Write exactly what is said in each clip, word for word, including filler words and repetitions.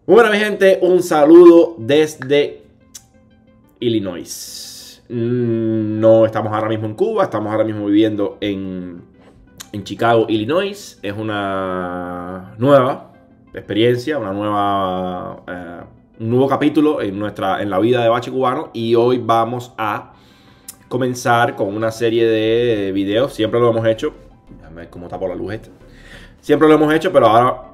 Bueno, mi gente, un saludo desde Illinois. No estamos ahora mismo en Cuba, estamos ahora mismo viviendo en, en Chicago, Illinois. Es una nueva experiencia, una nueva, eh, un nuevo capítulo en, nuestra, en la vida de Bache Cubano. Y hoy vamos a comenzar con una serie de videos. Siempre lo hemos hecho. Déjame ver cómo está por la luz esta. Siempre lo hemos hecho, pero ahora...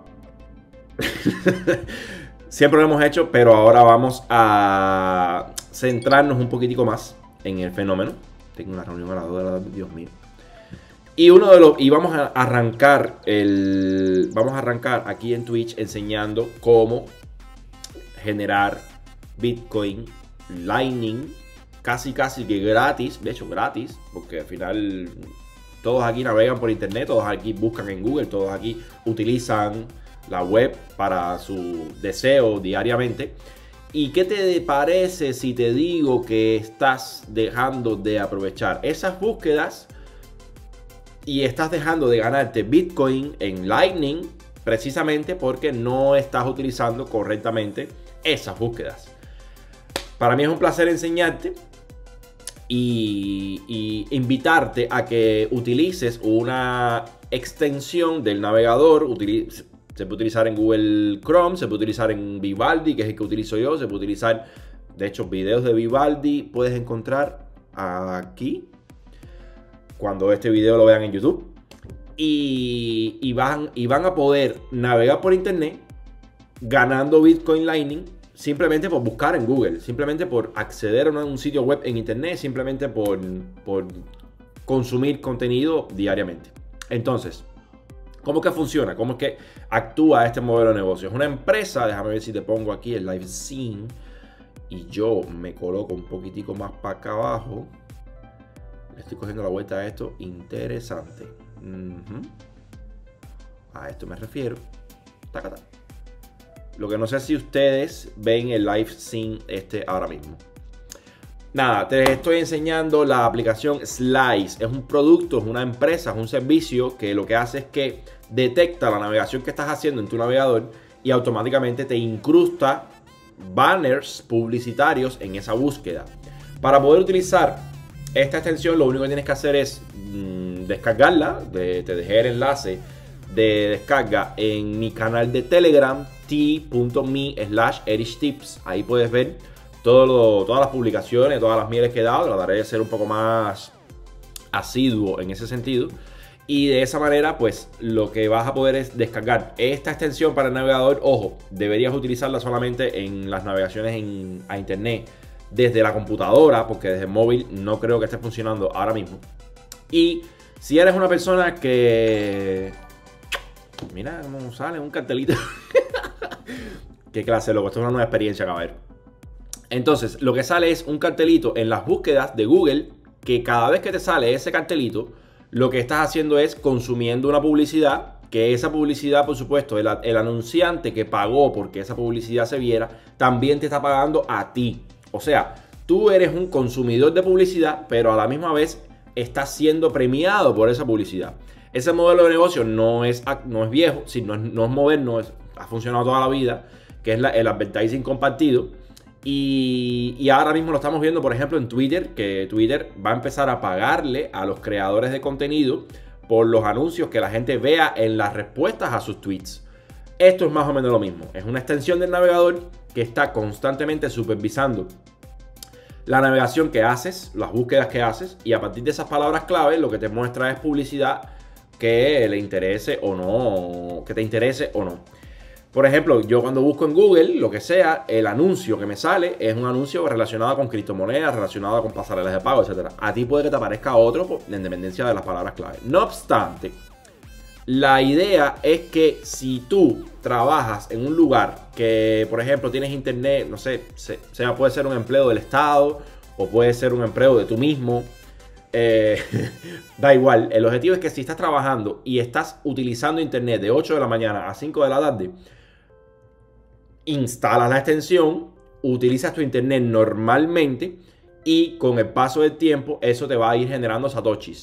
Siempre lo hemos hecho, pero ahora vamos a centrarnos un poquitico más en el fenómeno. Tengo una reunión a las dos de la tarde, Dios mío. Y uno de los y vamos a arrancar el vamos a arrancar aquí en Twitch enseñando cómo generar Bitcoin Lightning casi casi que gratis, de hecho gratis, porque al final todos aquí navegan por internet, todos aquí buscan en Google, todos aquí utilizan la web para su deseo diariamente. ¿Y qué te parece si te digo que estás dejando de aprovechar esas búsquedas y estás dejando de ganarte Bitcoin en Lightning precisamente porque no estás utilizando correctamente esas búsquedas? Para mí es un placer enseñarte y, y invitarte a que utilices una extensión del navegador. Utilice, Se puede utilizar en Google Chrome, se puede utilizar en Vivaldi, que es el que utilizo yo. Se puede utilizar, de hecho, videos de Vivaldi puedes encontrar aquí, cuando este video lo vean en YouTube. Y, y, van, y van a poder navegar por internet ganando Bitcoin Lightning simplemente por buscar en Google, simplemente por acceder a un sitio web en internet, simplemente por, por consumir contenido diariamente. Entonces, ¿cómo que funciona? ¿Cómo es que actúa este modelo de negocio? Es una empresa, déjame ver si te pongo aquí el live scene y yo me coloco un poquitico más para acá abajo. Le estoy cogiendo la vuelta a esto. Interesante. Uh-huh. A esto me refiero. Tacata. Lo que no sé si ustedes ven el live scene este ahora mismo. Nada, te estoy enseñando la aplicación Slice. Es un producto, es una empresa, es un servicio que lo que hace es que detecta la navegación que estás haciendo en tu navegador y automáticamente te incrusta banners publicitarios en esa búsqueda. Para poder utilizar esta extensión, lo único que tienes que hacer es mmm, descargarla. De, te dejé el enlace de descarga en mi canal de Telegram, t.me slash erictips. Ahí puedes ver Todo lo, todas las publicaciones, todas las mieles que he dado. Trataré de ser un poco más asiduo en ese sentido. Y de esa manera, pues, lo que vas a poder es descargar esta extensión para el navegador. Ojo, deberías utilizarla solamente en las navegaciones en, a internet desde la computadora, porque desde el móvil no creo que esté funcionando ahora mismo. Y si eres una persona que... Mira cómo sale un cartelito. Qué clase, loco. Esto es una nueva experiencia, cabrón. Entonces, lo que sale es un cartelito en las búsquedas de Google, que cada vez que te sale ese cartelito, lo que estás haciendo es consumiendo una publicidad, que esa publicidad, por supuesto, el, el anunciante que pagó porque esa publicidad se viera, también te está pagando a ti. O sea, tú eres un consumidor de publicidad, pero a la misma vez estás siendo premiado por esa publicidad. Ese modelo de negocio no es, no es viejo, si no, es, no es moderno, es, ha funcionado toda la vida, que es la, el advertising compartido. Y, y ahora mismo lo estamos viendo, por ejemplo, en Twitter, que Twitter va a empezar a pagarle a los creadores de contenido por los anuncios que la gente vea en las respuestas a sus tweets. Esto es más o menos lo mismo. Es una extensión del navegador que está constantemente supervisando la navegación que haces, las búsquedas que haces, y a partir de esas palabras clave lo que te muestra es publicidad que le interese o no, que te interese o no. Por ejemplo, yo cuando busco en Google, lo que sea, el anuncio que me sale es un anuncio relacionado con criptomonedas, relacionado con pasarelas de pago, etcétera. A ti puede que te aparezca otro en dependencia de las palabras clave. No obstante, la idea es que si tú trabajas en un lugar que, por ejemplo, tienes internet, no sé, sea puede ser un empleo del Estado o puede ser un empleo de tú mismo, eh, da igual. El objetivo es que si estás trabajando y estás utilizando internet de ocho de la mañana a cinco de la tarde, instalas la extensión, utilizas tu internet normalmente y con el paso del tiempo eso te va a ir generando satoshis.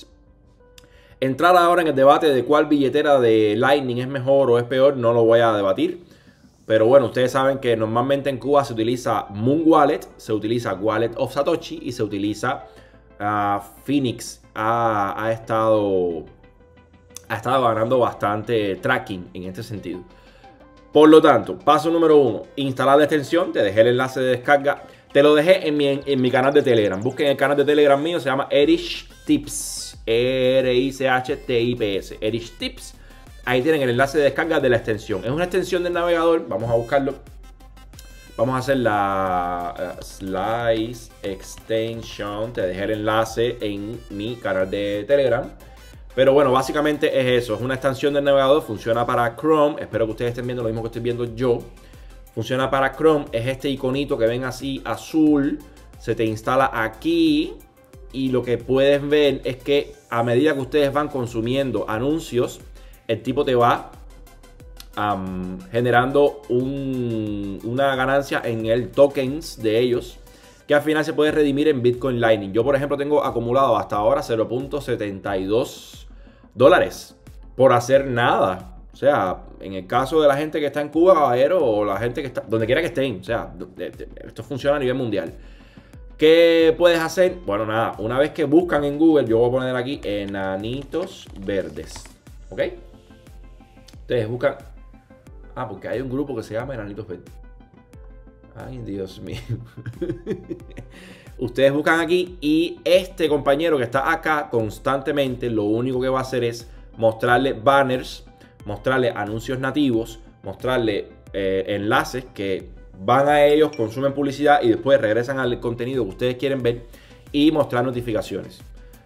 Entrar ahora en el debate de cuál billetera de Lightning es mejor o es peor, no lo voy a debatir. Pero bueno, ustedes saben que normalmente en Cuba se utiliza Moon Wallet, se utiliza Wallet of Satoshi y se utiliza uh, Phoenix. Ha, ha, estado, ha estado ganando bastante tracking en este sentido. Por lo tanto, paso número uno, instalar la extensión. Te dejé el enlace de descarga. Te lo dejé en mi, en, en mi canal de Telegram. Busquen el canal de Telegram mío, se llama Erich Tips. E R I C H T I P S. Erich Tips. Ahí tienen el enlace de descarga de la extensión. Es una extensión del navegador. Vamos a buscarlo. Vamos a hacer la uh, Slice Extension. Te dejé el enlace en mi canal de Telegram. Pero bueno, básicamente es eso. Es una extensión del navegador. Funciona para Chrome. Espero que ustedes estén viendo lo mismo que estoy viendo yo. Funciona para Chrome. Es este iconito que ven así azul. Se te instala aquí. Y lo que puedes ver es que a medida que ustedes van consumiendo anuncios, el tipo te va um, generando un, una ganancia en el tokens de ellos, que al final se puede redimir en Bitcoin Lightning. Yo, por ejemplo, tengo acumulado hasta ahora cero punto setenta y dos dólares por hacer nada. O sea, en el caso de la gente que está en Cuba, caballero, o la gente que está donde quiera que estén. O sea, esto funciona a nivel mundial. ¿Qué puedes hacer? Bueno, nada, una vez que buscan en Google, yo voy a poner aquí enanitos verdes. ¿Ok? Ustedes buscan. Ah, porque hay un grupo que se llama Enanitos Verdes. Ay, Dios mío. Ustedes buscan aquí y este compañero que está acá constantemente, lo único que va a hacer es mostrarle banners, mostrarle anuncios nativos, mostrarle eh, enlaces que van a ellos, consumen publicidad y después regresan al contenido que ustedes quieren ver y mostrar notificaciones.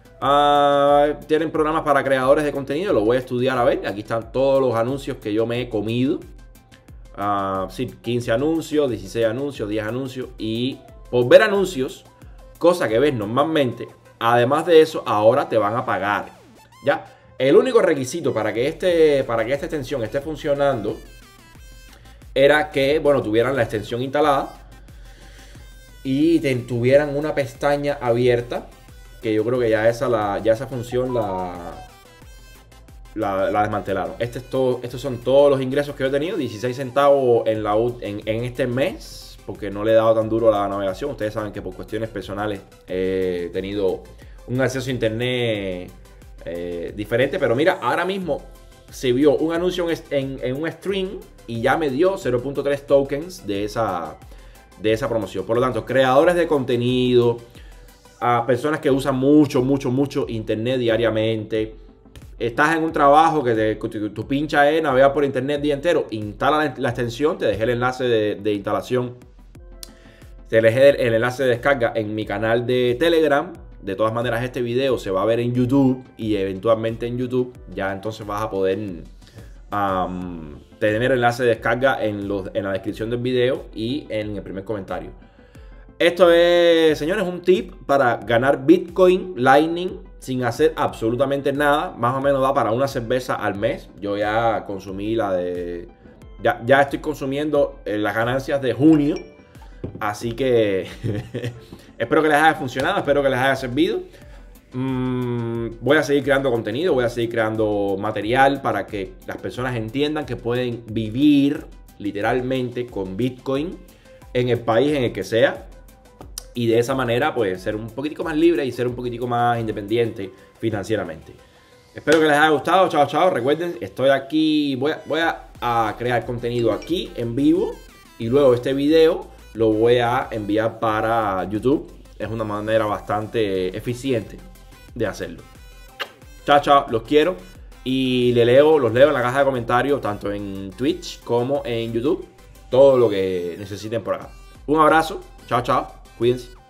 Uh, tienen programas para creadores de contenido, lo voy a estudiar a ver. Aquí están todos los anuncios que yo me he comido. Uh, sí, quince anuncios, dieciséis anuncios, diez anuncios. Y por ver anuncios, cosa que ves normalmente, además de eso, ahora te van a pagar. ¿Ya? El único requisito para que, este, para que esta extensión esté funcionando era que, bueno, tuvieran la extensión instalada y tuvieran una pestaña abierta. Que yo creo que ya esa, la, ya esa función la, la, la desmantelaron. Este es todo, estos son todos los ingresos que yo he tenido. dieciséis centavos en, la, en, en este mes. Porque no le he dado tan duro a la navegación. Ustedes saben que por cuestiones personales he tenido un acceso a internet eh, diferente. Pero mira, ahora mismo se vio un anuncio en, en, en un stream y ya me dio cero punto tres tokens de esa, de esa promoción. Por lo tanto, creadores de contenido, a personas que usan mucho, mucho, mucho internet diariamente. Estás en un trabajo que te, tu, tu pincha es navegar por internet el día entero. Instala la, la extensión. Te dejé el enlace de, de instalación. Te dejé el, el enlace de descarga en mi canal de Telegram. De todas maneras, este video se va a ver en YouTube. Y eventualmente en YouTube ya entonces vas a poder um, tener el enlace de descarga en, los, en la descripción del video y en el primer comentario. Esto es, señores, un tip para ganar Bitcoin Lightning sin hacer absolutamente nada. Más o menos da para una cerveza al mes. Yo ya consumí la de... Ya, ya estoy consumiendo las ganancias de junio. Así que espero que les haya funcionado, espero que les haya servido. Mm, voy a seguir creando contenido, voy a seguir creando material para que las personas entiendan que pueden vivir literalmente con Bitcoin en el país en el que sea. Y de esa manera, pues, ser un poquitico más libre y ser un poquitico más independiente financieramente. Espero que les haya gustado. Chao, chao. Recuerden, estoy aquí. Voy a, voy a, a crear contenido aquí en vivo. Y luego este video lo voy a enviar para YouTube. Es una manera bastante eficiente de hacerlo. Chao, chao. Los quiero. Y le leo, los leo en la caja de comentarios, tanto en Twitch como en YouTube. Todo lo que necesiten por acá. Un abrazo. Chao, chao. Cuídense.